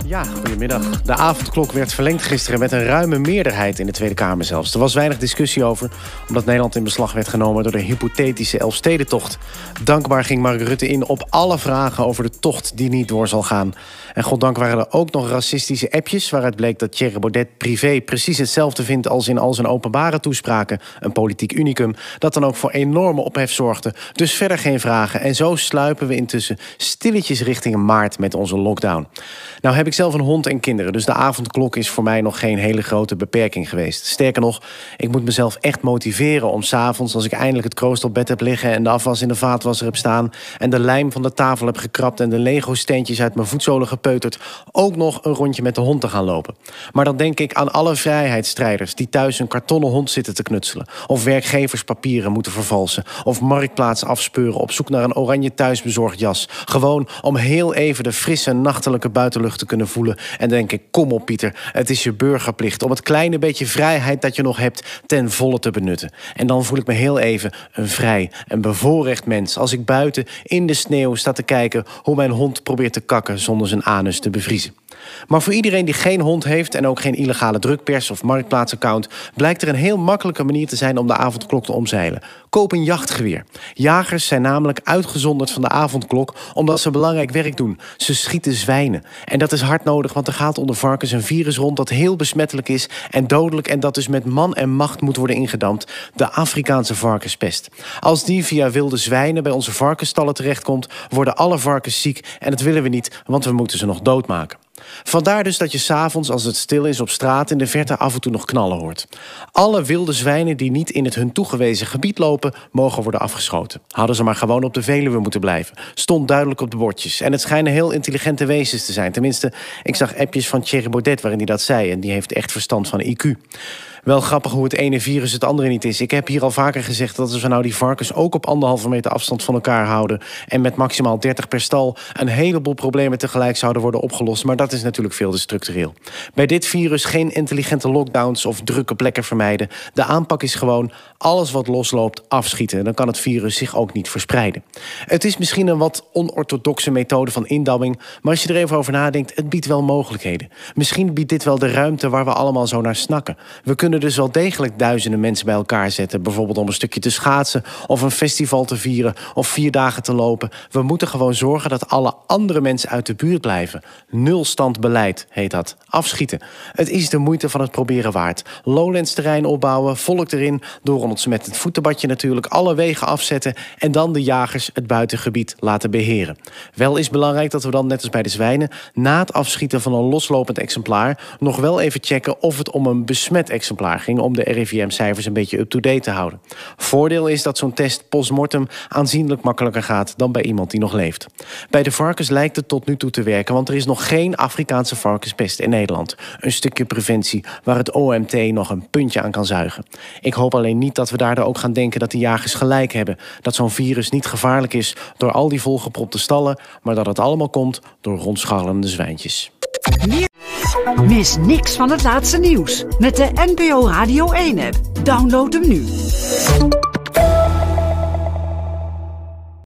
Ja, goedemiddag. De avondklok werd verlengd gisteren met een ruime meerderheid in de Tweede Kamer zelfs. Er was weinig discussie over, omdat Nederland in beslag werd genomen door de hypothetische Elfstedentocht. Dankbaar ging Mark Rutte in op alle vragen over de tocht die niet door zal gaan. En goddank waren er ook nog racistische appjes, waaruit bleek dat Thierry Baudet privé precies hetzelfde vindt als in al zijn openbare toespraken. Een politiek unicum, dat dan ook voor enorme ophef zorgde. Dus verder geen vragen. En zo sluipen we intussen stilletjes richting maart met onze lockdown. Nou heb ik zelf een hond en kinderen, dus de avondklok is voor mij nog geen hele grote beperking geweest. Sterker nog, ik moet mezelf echt motiveren om 's avonds, als ik eindelijk het kroost op bed heb liggen en de afwas in de vaatwasser heb staan en de lijm van de tafel heb gekrapt en de Lego-steentjes uit mijn voetzolen gepeuterd, ook nog een rondje met de hond te gaan lopen. Maar dan denk ik aan alle vrijheidsstrijders die thuis een kartonnen hond zitten te knutselen, of werkgeverspapieren moeten vervalsen, of marktplaats afspeuren op zoek naar een oranje thuisbezorgd jas. Gewoon om heel even de frisse nachtelijke buitenlucht te kunnen voelen. En denk ik, kom op Pieter, het is je burgerplicht om het kleine beetje vrijheid dat je nog hebt ten volle te benutten. En dan voel ik me heel even een vrij en bevoorrecht mens als ik buiten in de sneeuw sta te kijken hoe mijn hond probeert te kakken zonder zijn anus te bevriezen. Maar voor iedereen die geen hond heeft en ook geen illegale drukpers of marktplaatsaccount, blijkt er een heel makkelijke manier te zijn om de avondklok te omzeilen. Koop een jachtgeweer. Jagers zijn namelijk uitgezonderd van de avondklok omdat ze belangrijk werk doen. Ze schieten zwijnen. En dat is hard nodig, want er gaat onder varkens een virus rond dat heel besmettelijk is en dodelijk en dat dus met man en macht moet worden ingedamd. De Afrikaanse varkenspest. Als die via wilde zwijnen bij onze varkensstallen terechtkomt, worden alle varkens ziek en dat willen we niet, want we moeten ze nog doodmaken. Vandaar dus dat je 's avonds, als het stil is op straat, in de verte af en toe nog knallen hoort. Alle wilde zwijnen die niet in het hun toegewezen gebied lopen, mogen worden afgeschoten. Hadden ze maar gewoon op de Veluwe moeten blijven. Stond duidelijk op de bordjes. En het schijnen heel intelligente wezens te zijn. Tenminste, ik zag appjes van Thierry Baudet waarin hij dat zei. En die heeft echt verstand van IQ. Wel grappig hoe het ene virus het andere niet is. Ik heb hier al vaker gezegd dat als we nou die varkens ook op 1,5 meter afstand van elkaar houden en met maximaal 30 per stal, een heleboel problemen tegelijk zouden worden opgelost. Maar dat is natuurlijk veel te structureel. Bij dit virus geen intelligente lockdowns of drukke plekken vermijden. De aanpak is gewoon alles wat losloopt afschieten. Dan kan het virus zich ook niet verspreiden. Het is misschien een wat onorthodoxe methode van indamming, maar als je er even over nadenkt, het biedt wel mogelijkheden. Misschien biedt dit wel de ruimte waar we allemaal zo naar snakken. We kunnen dus wel degelijk duizenden mensen bij elkaar zetten, bijvoorbeeld om een stukje te schaatsen of een festival te vieren of 4 dagen te lopen. We moeten gewoon zorgen dat alle andere mensen uit de buurt blijven. Nulstandbeleid heet dat. Afschieten. Het is de moeite van het proberen waard. Lowlands terrein opbouwen, volk erin, door ons met het voetenbadje natuurlijk, alle wegen afzetten en dan de jagers het buitengebied laten beheren. Wel is belangrijk dat we dan, net als bij de zwijnen, na het afschieten van een loslopend exemplaar nog wel even checken of het om een besmet exemplaar ging, om de RIVM-cijfers een beetje up-to-date te houden. Voordeel is dat zo'n test postmortem aanzienlijk makkelijker gaat dan bij iemand die nog leeft. Bij de varkens lijkt het tot nu toe te werken, want er is nog geen Afrikaanse varkenspest in Nederland. Een stukje preventie waar het OMT nog een puntje aan kan zuigen. Ik hoop alleen niet dat we daardoor ook gaan denken dat de jagers gelijk hebben, dat zo'n virus niet gevaarlijk is door al die volgepropte stallen, maar dat het allemaal komt door rondscharrelende zwijntjes. Mis niks van het laatste nieuws met de NPO Radio 1-app. Download hem nu.